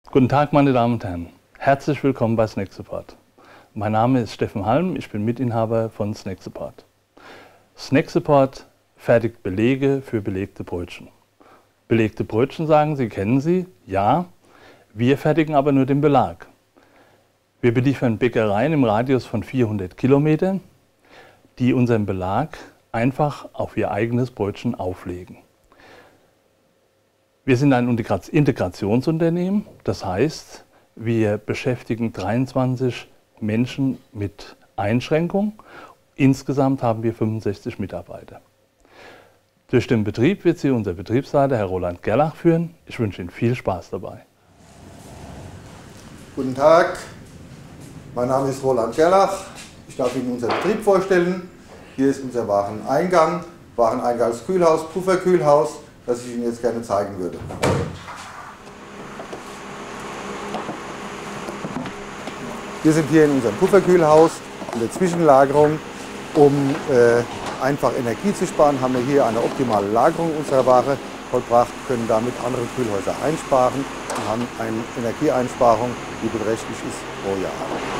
Guten Tag, meine Damen und Herren. Herzlich willkommen bei Snack Support. Mein Name ist Steffen Halm, ich bin Mitinhaber von Snack Support. Snack Support fertigt Belege für belegte Brötchen. Belegte Brötchen, sagen Sie, kennen Sie? Ja. Wir fertigen aber nur den Belag. Wir beliefern Bäckereien im Radius von 400 Kilometern, die unseren Belag einfach auf ihr eigenes Brötchen auflegen. Wir sind ein Integrationsunternehmen, das heißt, wir beschäftigen 23 Menschen mit Einschränkung. Insgesamt haben wir 65 Mitarbeiter. Durch den Betrieb wird Sie unser Betriebsleiter, Herr Roland Gerlach, führen. Ich wünsche Ihnen viel Spaß dabei. Guten Tag, mein Name ist Roland Gerlach. Ich darf Ihnen unseren Betrieb vorstellen. Hier ist unser Wareneingang, Wareneingangskühlhaus, Pufferkühlhaus, das ich Ihnen jetzt gerne zeigen würde. Wir sind hier in unserem Pufferkühlhaus, in der Zwischenlagerung. Um einfach Energie zu sparen, haben wir hier eine optimale Lagerung unserer Ware vollbracht, können damit andere Kühlhäuser einsparen und haben eine Energieeinsparung, die beträchtlich ist pro Jahr.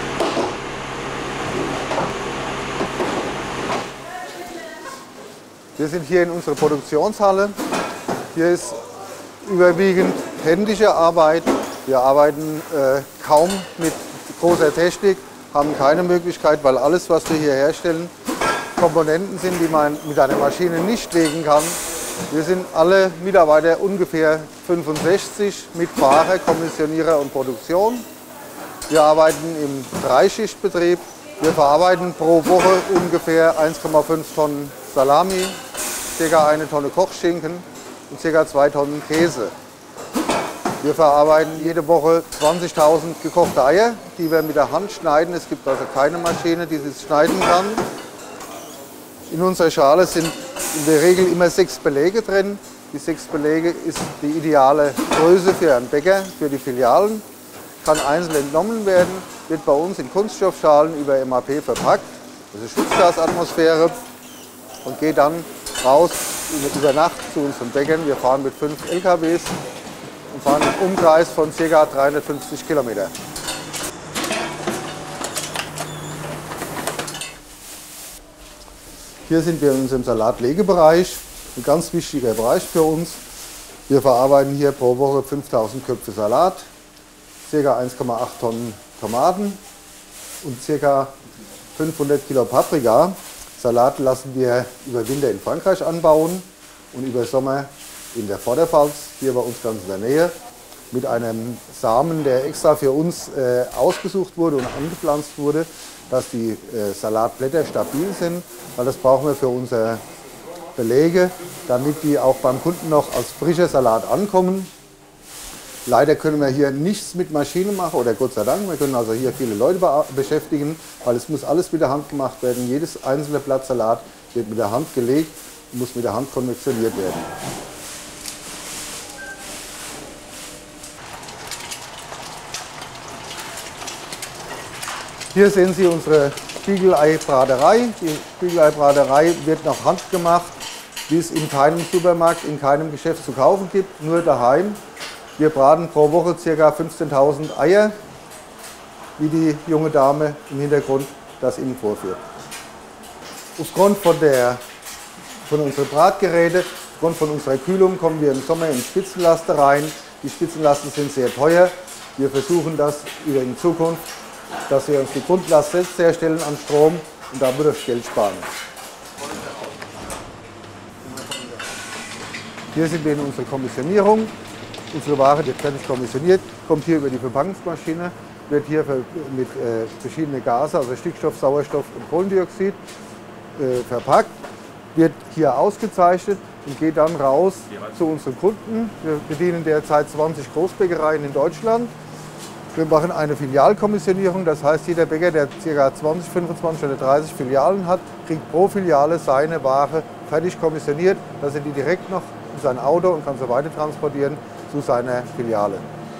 Wir sind hier in unserer Produktionshalle. Hier ist überwiegend händische Arbeit. Wir arbeiten kaum mit großer Technik, haben keine Möglichkeit, weil alles, was wir hier herstellen, Komponenten sind, die man mit einer Maschine nicht legen kann. Wir sind alle Mitarbeiter ungefähr 65 mit Fahrer, Kommissionierer und Produktion. Wir arbeiten im Dreischichtbetrieb. Wir verarbeiten pro Woche ungefähr 1,5 Tonnen Salami, ca. 1 Tonne Kochschinken und ca. 2 Tonnen Käse. Wir verarbeiten jede Woche 20.000 gekochte Eier, die wir mit der Hand schneiden. Es gibt also keine Maschine, die das schneiden kann. In unserer Schale sind in der Regel immer 6 Belege drin. Die 6 Belege ist die ideale Größe für einen Bäcker, für die Filialen. Kann einzeln entnommen werden, wird bei uns in Kunststoffschalen über MAP verpackt, also Schutzgasatmosphäre, und geht dann raus über Nacht zu unseren Bäckern. Wir fahren mit 5 LKWs und fahren im Umkreis von ca. 350 Kilometer. Hier sind wir in unserem Salatlegebereich, ein ganz wichtiger Bereich für uns. Wir verarbeiten hier pro Woche 5000 Köpfe Salat, ca. 1,8 Tonnen Tomaten und ca. 500 Kilo Paprika. Salat lassen wir über Winter in Frankreich anbauen und über Sommer in der Vorderpfalz, hier bei uns ganz in der Nähe, mit einem Samen, der extra für uns ausgesucht wurde und angepflanzt wurde, dass die Salatblätter stabil sind, weil das brauchen wir für unsere Belege, damit die auch beim Kunden noch als frischer Salat ankommen. Leider können wir hier nichts mit Maschinen machen, oder Gott sei Dank, wir können also hier viele Leute beschäftigen, weil es muss alles mit der Hand gemacht werden. Jedes einzelne Blatt Salat wird mit der Hand gelegt und muss mit der Hand konvektioniert werden. Hier sehen Sie unsere Spiegelei-Braterei. Die Spiegelei-Braterei wird noch handgemacht, wie es in keinem Supermarkt, in keinem Geschäft zu kaufen gibt, nur daheim. Wir braten pro Woche ca. 15.000 Eier, wie die junge Dame im Hintergrund das Ihnen vorführt. Aufgrund von unseren Bratgeräten, aufgrund von unserer Kühlung kommen wir im Sommer in Spitzenlaster rein. Die Spitzenlasten sind sehr teuer. Wir versuchen das in Zukunft, dass wir uns die Grundlast selbst herstellen an Strom und dadurch Geld sparen. Hier sind wir in unserer Kommissionierung. Unsere Ware wird fertig kommissioniert, kommt hier über die Verpackungsmaschine, wird hier mit verschiedenen Gase, also Stickstoff, Sauerstoff und Kohlendioxid, verpackt, wird hier ausgezeichnet und geht dann raus zu unseren Kunden. Wir bedienen derzeit 20 Großbäckereien in Deutschland. Wir machen eine Filialkommissionierung, das heißt, jeder Bäcker, der ca. 20, 25 oder 30 Filialen hat, kriegt pro Filiale seine Ware fertig kommissioniert, dass er die direkt noch in sein Auto und kann so weiter transportieren zu seiner Filiale.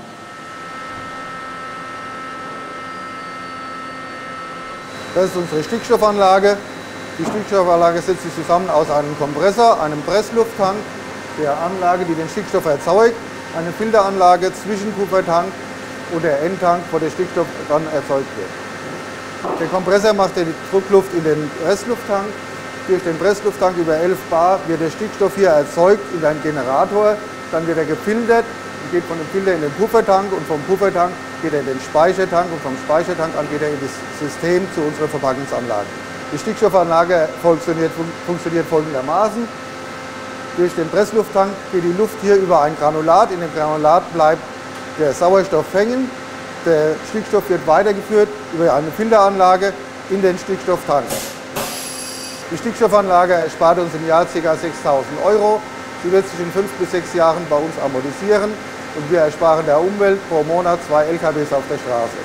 Das ist unsere Stickstoffanlage. Die Stickstoffanlage setzt sich zusammen aus einem Kompressor, einem Presslufttank, der Anlage, die den Stickstoff erzeugt, eine Filteranlage, Zwischenpuffertank und der Endtank, wo der Stickstoff dann erzeugt wird. Der Kompressor macht die Druckluft in den Presslufttank. Durch den Presslufttank über 11 bar wird der Stickstoff hier erzeugt in einen Generator. Dann wird er gefiltert und geht von dem Filter in den Puffertank und vom Puffertank geht er in den Speichertank und vom Speichertank an geht er in das System zu unserer Verpackungsanlage. Die Stickstoffanlage funktioniert folgendermaßen. Durch den Presslufttank geht die Luft hier über ein Granulat. In dem Granulat bleibt der Sauerstoff hängen. Der Stickstoff wird weitergeführt über eine Filteranlage in den Stickstofftank. Die Stickstoffanlage erspart uns im Jahr ca. 6.000 €. Sie wird sich in 5 bis 6 Jahren bei uns amortisieren und wir ersparen der Umwelt pro Monat 2 LKWs auf der Straße.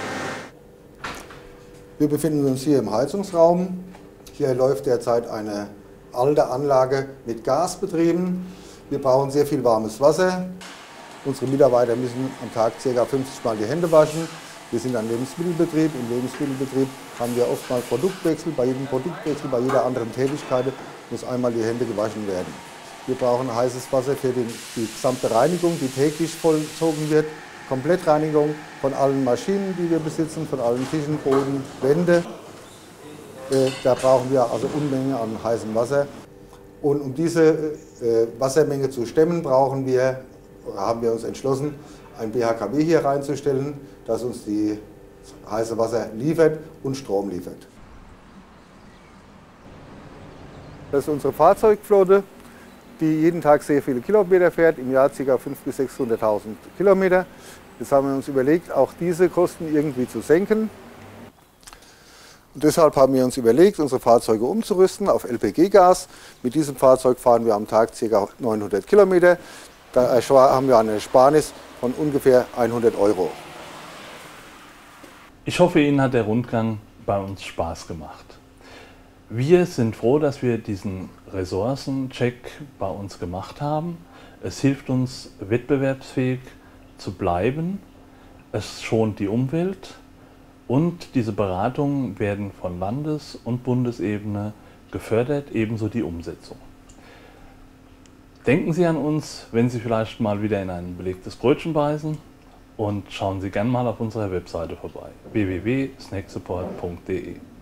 Wir befinden uns hier im Heizungsraum. Hier läuft derzeit eine alte Anlage mit Gas betrieben. Wir brauchen sehr viel warmes Wasser. Unsere Mitarbeiter müssen am Tag ca. 50 Mal die Hände waschen. Wir sind ein Lebensmittelbetrieb. Im Lebensmittelbetrieb haben wir oft mal Produktwechsel. Bei jedem Produktwechsel, bei jeder anderen Tätigkeit muss einmal die Hände gewaschen werden. Wir brauchen heißes Wasser für die gesamte Reinigung, die täglich vollzogen wird. Komplettreinigung von allen Maschinen, die wir besitzen, von allen Tischen, Boden, Wände. Da brauchen wir also Unmengen an heißem Wasser. Und um diese Wassermenge zu stemmen, haben wir uns entschlossen, ein BHKW hier reinzustellen, das uns die heiße Wasser liefert und Strom liefert. Das ist unsere Fahrzeugflotte, die jeden Tag sehr viele Kilometer fährt, im Jahr ca. 500.000 bis 600.000 Kilometer. Jetzt haben wir uns überlegt, auch diese Kosten irgendwie zu senken. Und deshalb haben wir uns überlegt, unsere Fahrzeuge umzurüsten auf LPG-Gas. Mit diesem Fahrzeug fahren wir am Tag ca. 900 Kilometer. Da haben wir eine Ersparnis von ungefähr 100 €. Ich hoffe, Ihnen hat der Rundgang bei uns Spaß gemacht. Wir sind froh, dass wir diesen Ressourcencheck bei uns gemacht haben. Es hilft uns, wettbewerbsfähig zu bleiben. Es schont die Umwelt und diese Beratungen werden von Landes- und Bundesebene gefördert, ebenso die Umsetzung. Denken Sie an uns, wenn Sie vielleicht mal wieder in ein belegtes Brötchen beißen, und schauen Sie gerne mal auf unserer Webseite vorbei: www.snacksupport.de.